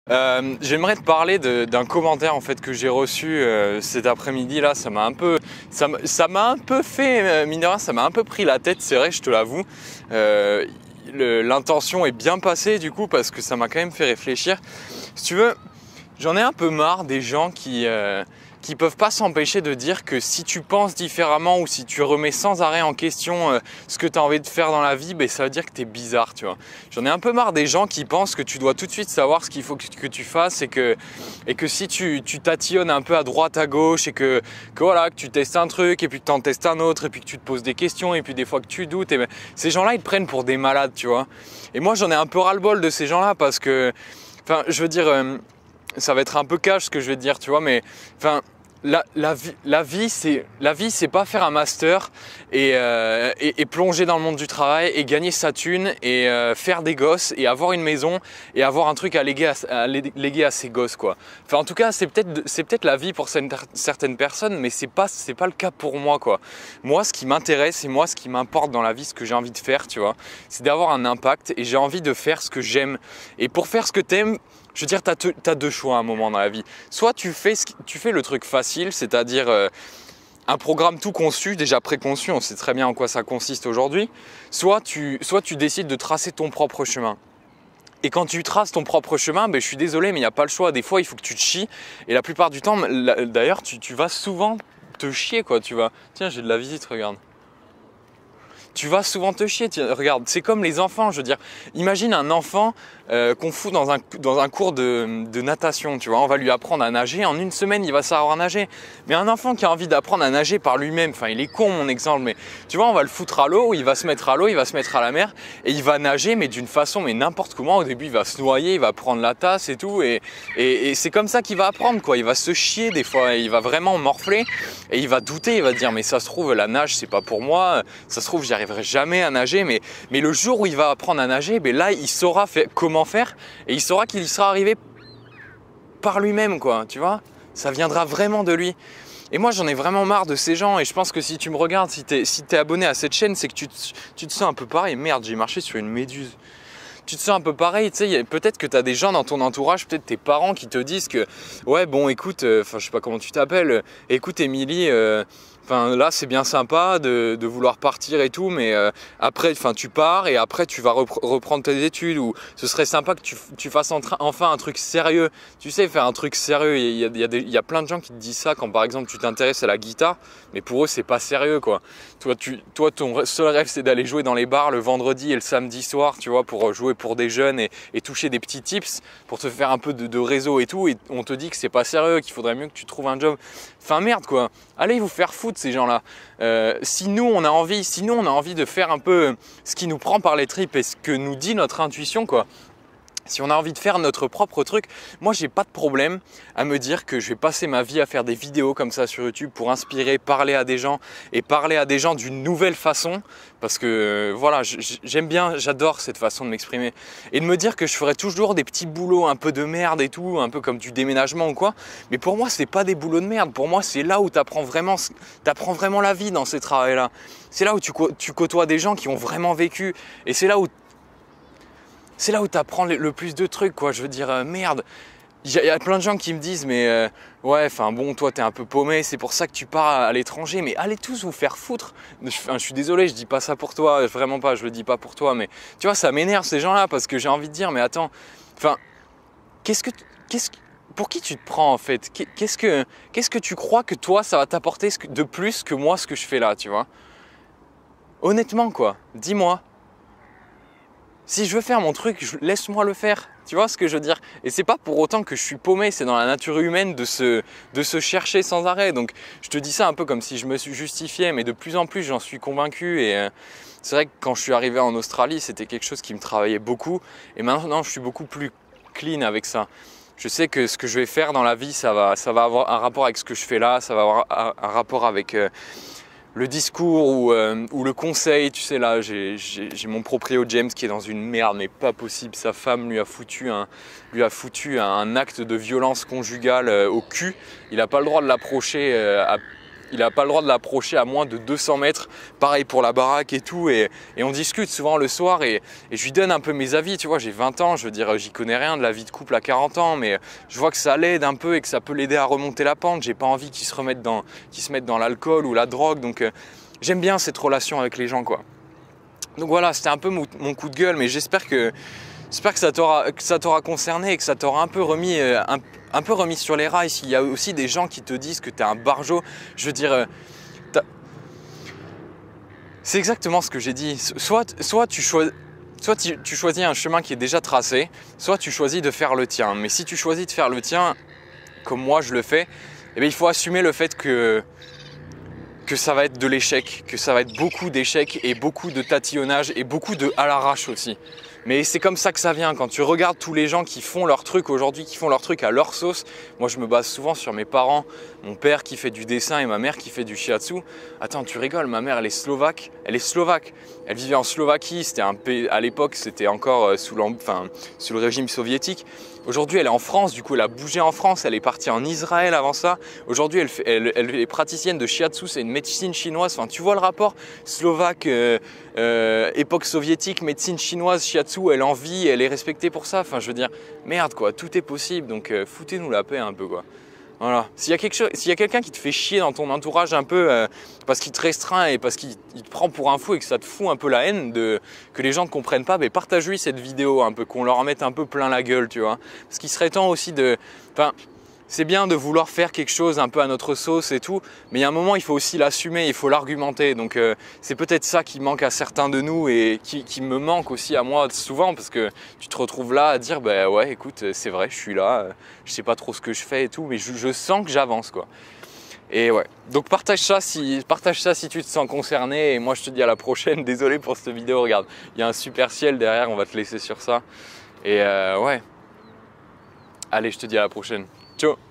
J'aimerais te parler d'un commentaire en fait que j'ai reçu cet après-midi là. Ça m'a un peu fait, mine de rien, ça m'a un peu pris la tête, c'est vrai, je te l'avoue. L'intention est bien passée du coup parce que ça m'a quand même fait réfléchir. Si tu veux, j'en ai un peu marre des gens qui peuvent pas s'empêcher de dire que si tu penses différemment ou si tu remets sans arrêt en question ce que tu as envie de faire dans la vie, ben, ça veut dire que tu es bizarre, tu vois. J'en ai un peu marre des gens qui pensent que tu dois tout de suite savoir ce qu'il faut que tu fasses et que si tu tatillonnes un peu à droite, à gauche et que voilà, que tu testes un truc et puis que tu en testes un autre et puis que tu te poses des questions et puis des fois que tu doutes, et ben, ces gens-là, ils te prennent pour des malades, tu vois. Et moi, j'en ai un peu ras-le-bol de ces gens-là parce que, enfin, je veux dire, ça va être un peu cash ce que je vais te dire, tu vois, mais enfin, la vie, c'est pas faire un master et plonger dans le monde du travail et gagner sa thune et faire des gosses et avoir une maison et avoir un truc à léguer à ses gosses, quoi. Enfin, en tout cas, c'est peut-être la vie pour certaines personnes, mais c'est pas le cas pour moi, quoi. Moi, ce qui m'intéresse et moi, ce qui m'importe dans la vie, ce que j'ai envie de faire, tu vois, c'est d'avoir un impact et j'ai envie de faire ce que j'aime. Et pour faire ce que t'aimes, je veux dire, tu as deux choix à un moment dans la vie. Soit tu fais le truc facile, c'est-à-dire un programme tout conçu, déjà préconçu, on sait très bien en quoi ça consiste aujourd'hui. Soit tu décides de tracer ton propre chemin. Et quand tu traces ton propre chemin, ben, je suis désolé, mais il n'y a pas le choix. Des fois, il faut que tu te chies. Et la plupart du temps, d'ailleurs, tu vas souvent te chier, quoi. Tiens, j'ai de la visite, regarde. Tu vas souvent te chier. Regarde, c'est comme les enfants, je veux dire. Imagine un enfant qu'on fout dans un cours de natation, tu vois. On va lui apprendre à nager. En une semaine, il va savoir nager. Mais un enfant qui a envie d'apprendre à nager par lui-même, enfin, il est con mon exemple, mais tu vois, on va le foutre à l'eau, il va se mettre à l'eau, il va se mettre à la mer et il va nager, mais d'une façon, mais n'importe comment. Au début, il va se noyer, il va prendre la tasse et tout. Et c'est comme ça qu'il va apprendre, quoi. Il va se chier des fois, il va vraiment morfler et il va douter, il va dire, mais ça se trouve, la nage, c'est pas pour moi. Ça se trouve, j'y arriverai jamais à nager, mais le jour où il va apprendre à nager, ben là, il saura comment faire et il saura qu'il y sera arrivé par lui-même, quoi, tu vois. Ça viendra vraiment de lui. Et moi, j'en ai vraiment marre de ces gens et je pense que si tu me regardes, si t'es abonné à cette chaîne, c'est que tu te sens un peu pareil. Merde, j'ai marché sur une méduse. Tu te sens un peu pareil, tu sais, peut-être que tu as des gens dans ton entourage, peut-être tes parents qui te disent que ouais, bon, écoute, enfin, je sais pas comment tu t'appelles, écoute, Émilie, enfin, là, c'est bien sympa de vouloir partir et tout, mais après, enfin, tu pars et après, tu vas reprendre tes études ou ce serait sympa que tu fasses enfin un truc sérieux. Tu sais, faire un truc sérieux. Il y a plein de gens qui te disent ça quand, par exemple, tu t'intéresses à la guitare, mais pour eux, c'est pas sérieux, quoi. Toi, ton seul rêve, c'est d'aller jouer dans les bars le vendredi et le samedi soir, tu vois, pour jouer pour des jeunes et toucher des petits tips pour te faire un peu de réseau et tout. Et on te dit que c'est pas sérieux, qu'il faudrait mieux que tu trouves un job. Enfin, merde, quoi. Allez vous faire foutre, ces gens-là. Si nous on a envie de faire un peu ce qui nous prend par les tripes et ce que nous dit notre intuition, quoi. Si on a envie de faire notre propre truc, moi j'ai pas de problème à me dire que je vais passer ma vie à faire des vidéos comme ça sur YouTube pour inspirer, parler à des gens et parler à des gens d'une nouvelle façon parce que voilà, j'aime bien, j'adore cette façon de m'exprimer et de me dire que je ferai toujours des petits boulots un peu de merde et tout, un peu comme du déménagement ou quoi, mais pour moi c'est pas des boulots de merde, pour moi c'est là où tu apprends vraiment la vie dans ces travails-là. C'est là où tu côtoies des gens qui ont vraiment vécu et c'est là où tu apprends le plus de trucs, quoi. Je veux dire, merde. Il y a plein de gens qui me disent, mais ouais, enfin bon, toi t'es un peu paumé, c'est pour ça que tu pars à l'étranger. Mais allez tous vous faire foutre. Je suis désolé, je dis pas ça pour toi, vraiment pas, je le dis pas pour toi. Mais tu vois, ça m'énerve ces gens-là parce que j'ai envie de dire, mais attends, enfin, pour qui tu te prends en fait? Qu'est-ce que tu crois que toi ça va t'apporter de plus que moi ce que je fais là, tu vois? Honnêtement, quoi, dis-moi. Si je veux faire mon truc, laisse-moi le faire. Tu vois ce que je veux dire? Et c'est pas pour autant que je suis paumé, c'est dans la nature humaine de se chercher sans arrêt. Donc je te dis ça un peu comme si je me justifiais, mais de plus en plus j'en suis convaincu. Et c'est vrai que quand je suis arrivé en Australie, c'était quelque chose qui me travaillait beaucoup. Et maintenant je suis beaucoup plus clean avec ça. Je sais que ce que je vais faire dans la vie, ça va avoir un rapport avec ce que je fais là, ça va avoir un rapport avec le discours ou le conseil. Tu sais, là j'ai mon proprio James qui est dans une merde mais pas possible. Sa femme lui a foutu un acte de violence conjugale au cul. Il n'a pas le droit de l'approcher il n'a pas le droit de l'approcher à moins de 200 mètres. Pareil pour la baraque et tout. Et on discute souvent le soir et je lui donne un peu mes avis. Tu vois, j'ai 20 ans, je veux dire, j'y connais rien de la vie de couple à 40 ans, mais je vois que ça l'aide un peu et que ça peut l'aider à remonter la pente. J'ai pas envie qu'il se mette dans l'alcool ou la drogue. Donc j'aime bien cette relation avec les gens, quoi. Donc voilà, c'était un peu mon coup de gueule, mais j'espère que ça t'aura concerné et que ça t'aura un peu remis sur les rails. S'il y a aussi des gens qui te disent que tu es un barjot, je veux dire, c'est exactement ce que j'ai dit. Soit tu choisis un chemin qui est déjà tracé, soit tu choisis de faire le tien. Mais si tu choisis de faire le tien, comme moi je le fais, eh bien, il faut assumer le fait que ça va être de l'échec, que ça va être beaucoup d'échecs et beaucoup de tatillonnage et beaucoup de à l'arrache aussi. Mais c'est comme ça que ça vient. Quand tu regardes tous les gens qui font leur truc aujourd'hui, qui font leur truc à leur sauce, moi je me base souvent sur mes parents, mon père qui fait du dessin et ma mère qui fait du shiatsu. Attends, tu rigoles, ma mère elle est slovaque. Elle vivait en Slovaquie, c'était un pays, à l'époque c'était encore sous le régime soviétique. Aujourd'hui elle est en France, du coup elle a bougé en France, elle est partie en Israël avant ça. Aujourd'hui elle est praticienne de shiatsu, c'est une médecine chinoise. Enfin, tu vois le rapport slovaque, époque soviétique, médecine chinoise, shiatsu, elle en vit, elle est respectée pour ça. Enfin, je veux dire, merde quoi, tout est possible, donc foutez-nous la paix un peu quoi. Voilà. S'il y a quelqu'un qui te fait chier dans ton entourage un peu parce qu'il te restreint et parce qu'il te prend pour un fou et que ça te fout un peu la haine que les gens ne comprennent pas, mais partage-lui cette vidéo un peu, qu'on leur mette un peu plein la gueule, tu vois. Parce qu'il serait temps aussi c'est bien de vouloir faire quelque chose un peu à notre sauce et tout, mais il y a un moment, il faut aussi l'assumer, il faut l'argumenter. Donc c'est peut-être ça qui manque à certains de nous et qui me manque aussi à moi souvent, parce que tu te retrouves là à dire bah ouais, écoute, c'est vrai, je suis là, je sais pas trop ce que je fais et tout, mais je sens que j'avance quoi. Et ouais, donc partage ça si tu te sens concerné, et moi je te dis à la prochaine. Désolé pour cette vidéo, regarde, il y a un super ciel derrière, on va te laisser sur ça. Et ouais, allez, je te dis à la prochaine. Ciao.